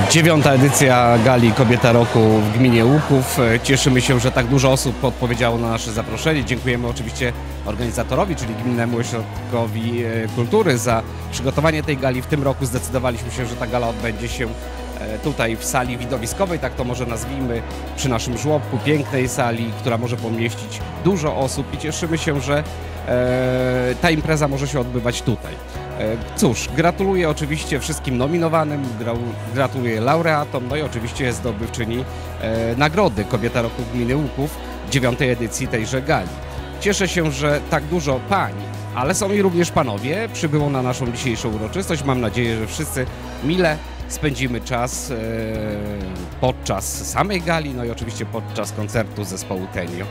Dziewiąta edycja Gali Kobieta Roku w gminie Łuków. Cieszymy się, że tak dużo osób odpowiedziało na nasze zaproszenie. Dziękujemy oczywiście organizatorowi, czyli Gminnemu Ośrodkowi Kultury za przygotowanie tej gali. W tym roku zdecydowaliśmy się, że ta gala odbędzie się tutaj w sali widowiskowej, tak to może nazwijmy, przy naszym żłobku, pięknej sali, która może pomieścić dużo osób i cieszymy się, że ta impreza może się odbywać tutaj. Cóż, gratuluję oczywiście wszystkim nominowanym, gratuluję laureatom, no i oczywiście zdobywczyni nagrody Kobieta Roku Gminy Łuków, 9. edycji tejże gali. Cieszę się, że tak dużo pań, ale są i również panowie, przybyło na naszą dzisiejszą uroczystość. Mam nadzieję, że wszyscy mile spędzimy czas podczas samej gali, no i oczywiście podczas koncertu zespołu Tenio.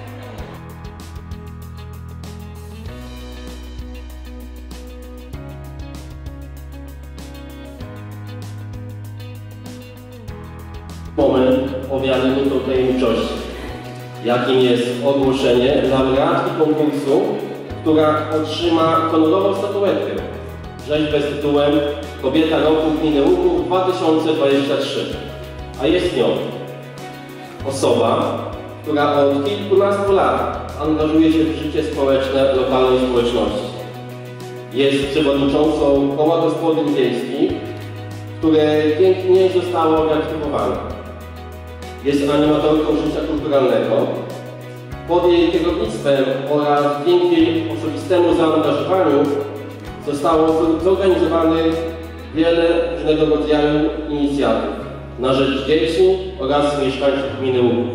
Moment owiany nutą tajemniczości, jakim jest ogłoszenie laureatki konkursu, która otrzyma honorową statuetkę, rzeźbę z tytułem Kobieta Roku Gminy Łuków 2023. A jest nią osoba, która od kilkunastu lat angażuje się w życie społeczne lokalnej społeczności. Jest przewodniczącą koła gospodyń wiejskich, które pięknie zostało reaktywowane. Jest animatorką życia kulturalnego. Pod jej kierownictwem oraz dzięki osobistemu zaangażowaniu zostało zorganizowanych wiele różnego rodzaju inicjatyw na rzecz dzieci oraz mieszkańców gminy Łuków.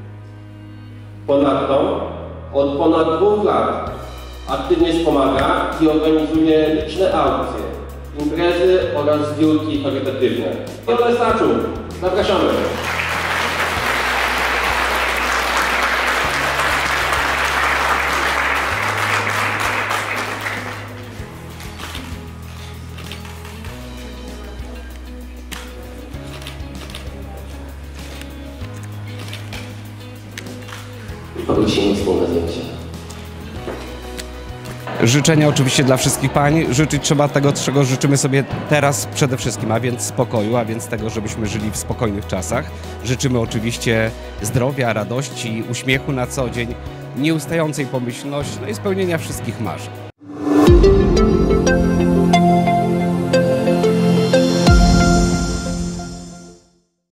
Ponadto od ponad 2 lat aktywnie wspomaga i organizuje liczne aukcje, imprezy oraz zbiórki charytatywne. Wiele starczą. Zapraszamy! Poprosimy wspólne zdjęcie. Życzenia oczywiście dla wszystkich pań. Życzyć trzeba tego, czego życzymy sobie teraz przede wszystkim, a więc spokoju, a więc tego, żebyśmy żyli w spokojnych czasach. Życzymy oczywiście zdrowia, radości, uśmiechu na co dzień, nieustającej pomyślności, no i spełnienia wszystkich marzeń.